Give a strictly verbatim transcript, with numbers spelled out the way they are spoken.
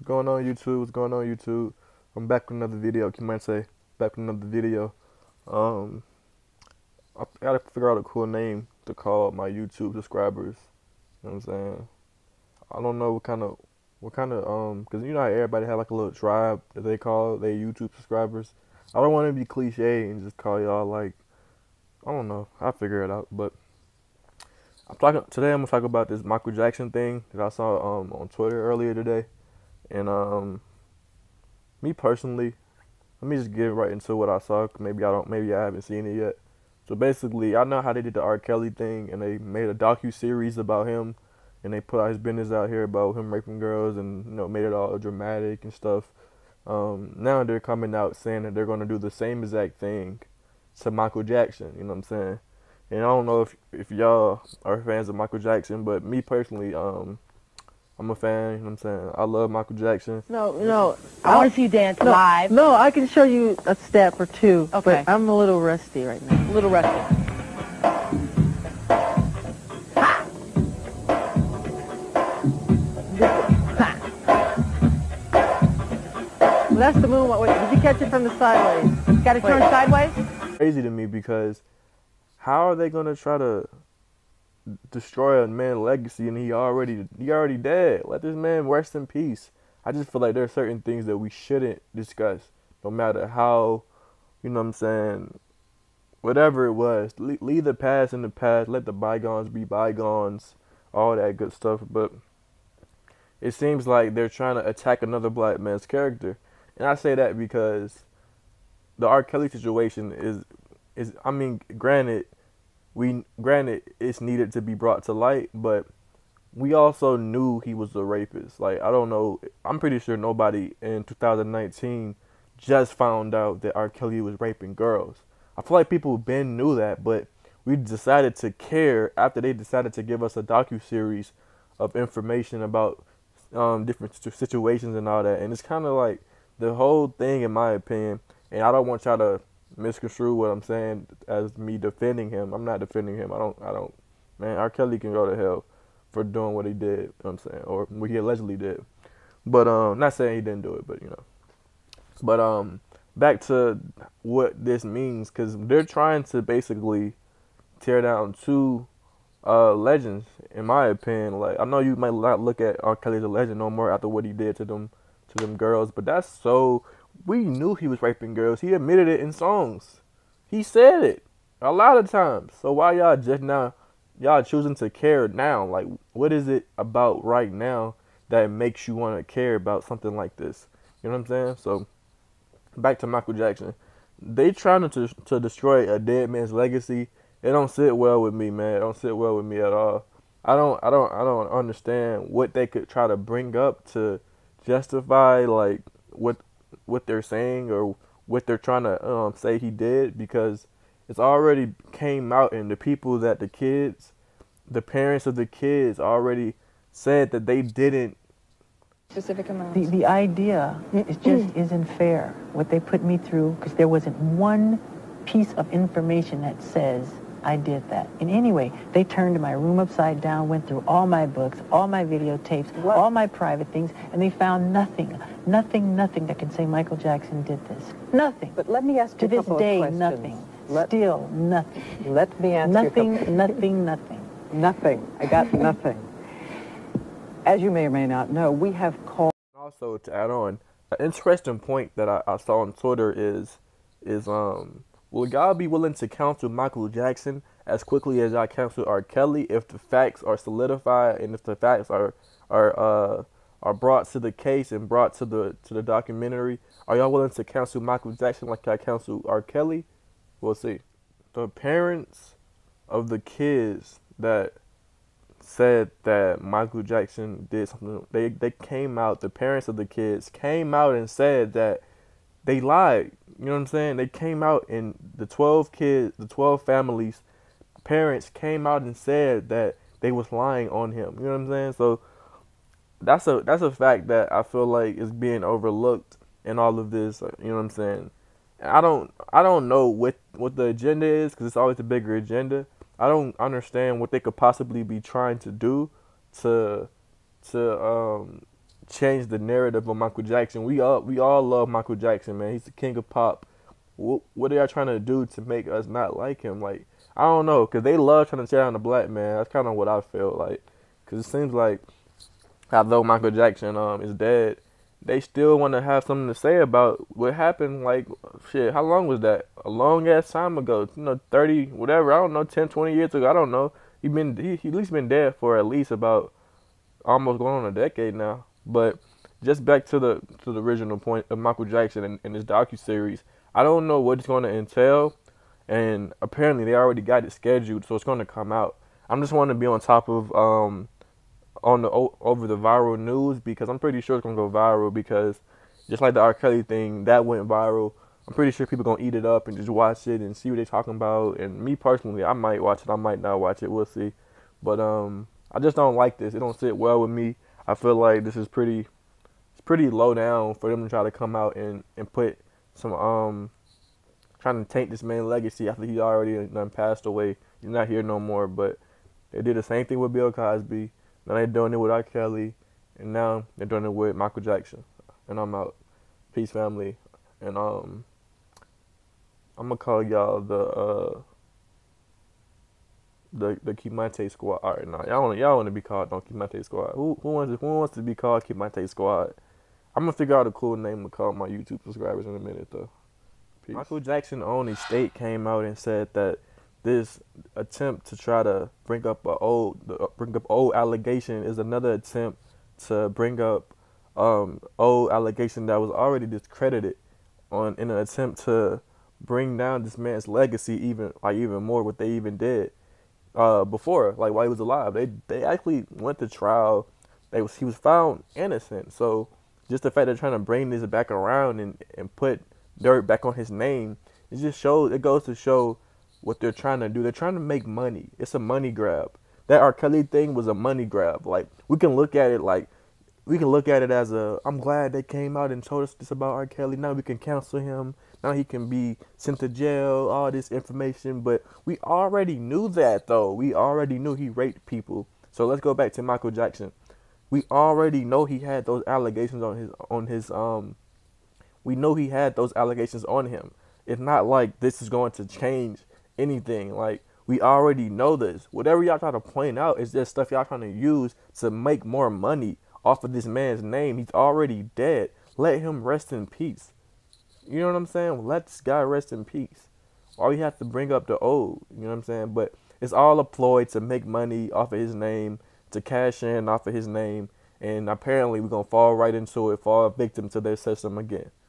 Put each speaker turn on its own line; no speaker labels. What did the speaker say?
going on YouTube? What's going on YouTube? I'm back with another video. You might say back with another video. Um, I gotta figure out a cool name to call my YouTube subscribers. You know what I'm saying? I don't know what kind of what kind of um, cause you know how everybody have like a little tribe that they call their YouTube subscribers. I don't want to be cliche and just call y'all like I don't know. I'll figure it out. But I'm talking today. I'm gonna talk about this Michael Jackson thing that I saw um on Twitter earlier today. And um, me personally, let me just get right into what I saw. Maybe I don't. Maybe I haven't seen it yet. So basically, I know how they did the R. Kelly thing, and they made a docu series about him, and they put out his business out here about him raping girls, and you know made it all dramatic and stuff. Um, now they're coming out saying that they're gonna do the same exact thing to Michael Jackson. You know what I'm saying? And I don't know if if y'all are fans of Michael Jackson, but me personally, um. I'm a fan, you know what I'm saying? I love Michael Jackson.
No, no.
I want to see you dance
no,
live.
No, I can show you a step or two,
Okay.
but I'm a little rusty right now.
A little rusty.
Well, that's the moonwalk. Wait, did you catch it from the sideways?
Got to turn
Wait.
sideways?
Crazy to me because how are they gonna try to destroy a man's legacy and he already he already dead? Let this man rest in peace. I just feel like there are certain things that we shouldn't discuss, no matter how, you know what I'm saying, whatever it was. Le- leave the past in the past. Let the bygones be bygones. All that good stuff. But it seems like they're trying to attack another black man's character, and I say that because the R. Kelly situation is is I mean, granted. We granted it's needed to be brought to light, but we also knew he was a rapist. Like I don't know, I'm pretty sure nobody in two thousand nineteen just found out that R. Kelly was raping girls. I feel like people been knew that, but we decided to care after they decided to give us a docu-series of information about um, different situations and all that. And it's kind of like the whole thing, in my opinion. And I don't want y'all to misconstrue what I'm saying as me defending him. I'm not defending him. I don't, I don't, man, R. Kelly can go to hell for doing what he did, you know what I'm saying, or what he allegedly did. But, um, not saying he didn't do it, but, you know. But, um, back to what this means, because they're trying to basically tear down two uh, legends, in my opinion. Like, I know you might not look at R. Kelly as a legend no more after what he did to them, to them girls, but that's so... We knew he was raping girls. He admitted it in songs. He said it a lot of times. So why y'all just now, y'all choosing to care now? Like, what is it about right now that makes you want to care about something like this? You know what I'm saying? So back to Michael Jackson. They trying to to destroy a dead man's legacy. It don't sit well with me, man. It don't sit well with me at all. I don't, I don't, I don't understand what they could try to bring up to justify like what. what they're saying or what they're trying to um, say he did, because it's already came out, and the people that the kids, the parents of the kids already said that they didn't.
Specific amount.
The, the idea is just isn't fair, what they put me through, because there wasn't one piece of information that says I did that. In any way, they turned my room upside down, went through all my books, all my videotapes, what? all my private things, and they found nothing, nothing, nothing that can say Michael Jackson did this. Nothing.
But let me ask
to
you a
this
couple
day,
of questions.
nothing.
Let,
Still nothing.
Let me ask
nothing,
you a couple.
nothing, nothing.
Nothing. I got nothing. As you may or may not know, we have called.
Also, to add on, an interesting point that I, I saw on Twitter is, is um, will y'all be willing to counsel Michael Jackson as quickly as I counsel R. Kelly if the facts are solidified and if the facts are are uh are brought to the case and brought to the to the documentary? Are y'all willing to counsel Michael Jackson like I counsel R. Kelly? We'll see. The parents of the kids that said that Michael Jackson did something, they they came out. The parents of the kids came out and said that they lied. You know what I'm saying? They came out, and the twelve kids, the twelve families. Parents came out and said that they was lying on him. You know what I'm saying? So that's a that's a fact that I feel like is being overlooked in all of this. You know what I'm saying? And I don't I don't know what what the agenda is, because it's always a bigger agenda. I don't understand what they could possibly be trying to do to to um change the narrative of Michael Jackson. We all we all love Michael Jackson, man. He's the king of pop. What, what are y'all trying to do to make us not like him? Like, I don't know, cause they love trying to tear down the black man. That's kind of what I feel like, cause it seems like although Michael Jackson um is dead, they still want to have something to say about what happened. Like, shit, how long was that? A long ass time ago. You know, thirty, whatever. I don't know, ten, twenty years ago. I don't know. He been he, he at least been dead for at least about almost going on a decade now. But just back to the to the original point of Michael Jackson and, and his docuseries, I don't know what it's going to entail, and apparently they already got it scheduled, so it's going to come out. I'm just wanting to be on top of um on the over the viral news, because I'm pretty sure it's going to go viral, because just like the R. Kelly thing that went viral, I'm pretty sure people are going to eat it up and just watch it and see what they're talking about. And me personally, I might watch it, I might not watch it, we'll see. But um I just don't like this. It don't sit well with me. I feel like this is pretty, it's pretty low down for them to try to come out and, and put some, um, trying to taint this man's legacy after he already done passed away. He's not here no more, but they did the same thing with Bill Cosby. Now they're doing it with R. Kelly, and now they're doing it with Michael Jackson. And I'm out. Peace, family. And um, I'm gonna call y'all the, uh, The the Kimante Squad. All right, now y'all want y'all want to be called Don't Kimante Squad. Who who wants to, who wants to be called Kimante Squad? I'm gonna figure out a cool name to call my YouTube subscribers in a minute though. Peace. Michael Jackson own estate came out and said that this attempt to try to bring up a old bring up old allegation is another attempt to bring up um old allegation that was already discredited on in an attempt to bring down this man's legacy even like even more what they even did. Uh, before, like while he was alive, they they actually went to trial. They was he was found innocent. So just the fact they're trying to bring this back around and, and put dirt back on his name, it just shows. It goes to show what they're trying to do. They're trying to make money. It's a money grab. That R. Kelly thing was a money grab. Like we can look at it like we can look at it as a. I'm glad they came out and told us this about R. Kelly. Now we can counsel him. Now he can be sent to jail, all this information. But we already knew that, though. We already knew he raped people. So let's go back to Michael Jackson. We already know he had those allegations on his, on his, um, we know he had those allegations on him. It's not like this is going to change anything. Like, we already know this. Whatever y'all trying to point out is just stuff y'all trying to use to make more money off of this man's name. He's already dead. Let him rest in peace. You know what I'm saying? Let this guy rest in peace. All you have to bring up the old, you know what I'm saying? But it's all a ploy to make money off of his name, to cash in off of his name, and apparently we're going to fall right into it, fall victim to their system again.